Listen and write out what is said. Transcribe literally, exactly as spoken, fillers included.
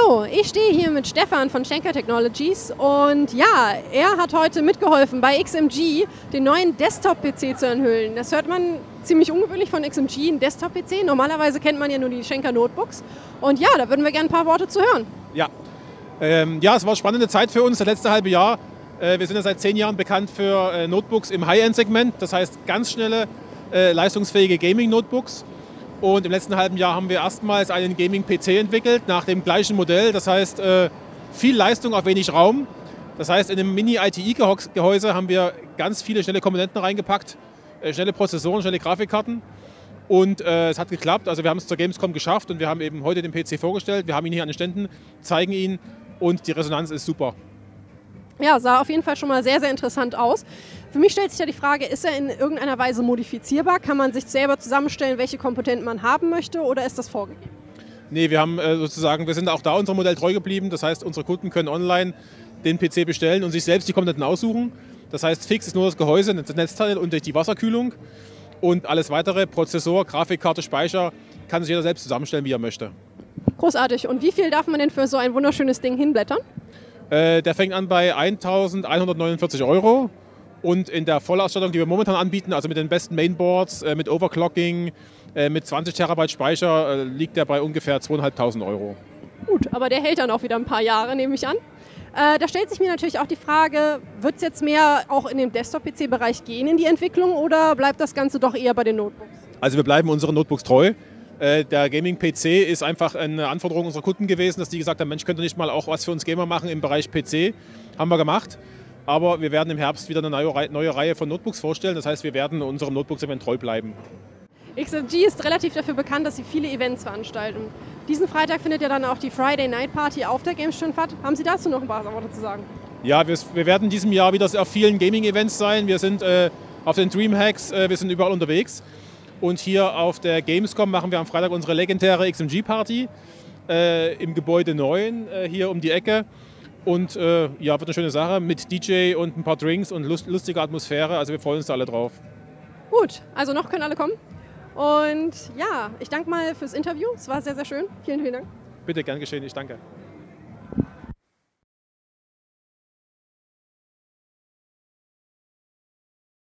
So, ich stehe hier mit Stefan von Schenker Technologies und ja, er hat heute mitgeholfen, bei X M G den neuen Desktop-P C zu enthüllen. Das hört man ziemlich ungewöhnlich von X M G, ein Desktop-P C. Normalerweise kennt man ja nur die Schenker Notebooks. Und ja, da würden wir gerne ein paar Worte zu hören. Ja, ähm, ja, es war eine spannende Zeit für uns, das letzte halbe Jahr. Äh, wir sind ja seit zehn Jahren bekannt für äh, Notebooks im High-End-Segment, das heißt ganz schnelle, äh, leistungsfähige Gaming-Notebooks. Und im letzten halben Jahr haben wir erstmals einen Gaming-P C entwickelt, nach dem gleichen Modell. Das heißt, äh, viel Leistung auf wenig Raum. Das heißt, in einem Mini-I T I-Gehäuse haben wir ganz viele schnelle Komponenten reingepackt, äh, schnelle Prozessoren, schnelle Grafikkarten. Und äh, es hat geklappt. Also wir haben es zur Gamescom geschafft und wir haben eben heute den P C vorgestellt. Wir haben ihn hier an den Ständen, zeigen ihn und die Resonanz ist super. Ja, sah auf jeden Fall schon mal sehr, sehr interessant aus. Für mich stellt sich ja die Frage, ist er in irgendeiner Weise modifizierbar? Kann man sich selber zusammenstellen, welche Komponenten man haben möchte, oder ist das vorgegeben? Nee, wir haben äh, sozusagen, wir sind auch da unserem Modell treu geblieben. Das heißt, unsere Kunden können online den P C bestellen und sich selbst die Komponenten aussuchen. Das heißt, fix ist nur das Gehäuse, das Netzteil und die Wasserkühlung. Und alles weitere, Prozessor, Grafikkarte, Speicher, kann sich jeder selbst zusammenstellen, wie er möchte. Großartig. Und wie viel darf man denn für so ein wunderschönes Ding hinblättern? Äh, der fängt an bei eintausendeinhundertneunundvierzig Euro. Und in der Vollausstattung, die wir momentan anbieten, also mit den besten Mainboards, äh, mit Overclocking, äh, mit zwanzig Terabyte Speicher, äh, liegt der bei ungefähr zweitausendfünfhundert Euro. Gut, aber der hält dann auch wieder ein paar Jahre, nehme ich an. Äh, da stellt sich mir natürlich auch die Frage, wird es jetzt mehr auch in den Desktop-P C-Bereich gehen in die Entwicklung oder bleibt das Ganze doch eher bei den Notebooks? Also wir bleiben unseren Notebooks treu. Äh, der Gaming-P C ist einfach eine Anforderung unserer Kunden gewesen, dass die gesagt haben, Mensch, könnt ihr nicht mal auch was für uns Gamer machen im Bereich P C? Haben wir gemacht. Aber wir werden im Herbst wieder eine neue, neue Reihe von Notebooks vorstellen. Das heißt, wir werden unserem Notebook-Segment treu bleiben. X M G ist relativ dafür bekannt, dass sie viele Events veranstalten. Diesen Freitag findet ja dann auch die Friday Night Party auf der Gamescom statt. Haben Sie dazu noch ein paar Worte zu sagen? Ja, wir, wir werden in diesem Jahr wieder auf vielen Gaming-Events sein. Wir sind äh, auf den Dreamhacks, äh, wir sind überall unterwegs. Und hier auf der Gamescom machen wir am Freitag unsere legendäre X M G-Party äh, im Gebäude neun, äh, hier um die Ecke. Und äh, ja, wird eine schöne Sache mit D J und ein paar Drinks und lust, lustige Atmosphäre. Also wir freuen uns da alle drauf. Gut, also noch können alle kommen. Und ja, ich danke mal fürs Interview. Es war sehr, sehr schön. Vielen, vielen Dank. Bitte, gern geschehen. Ich danke.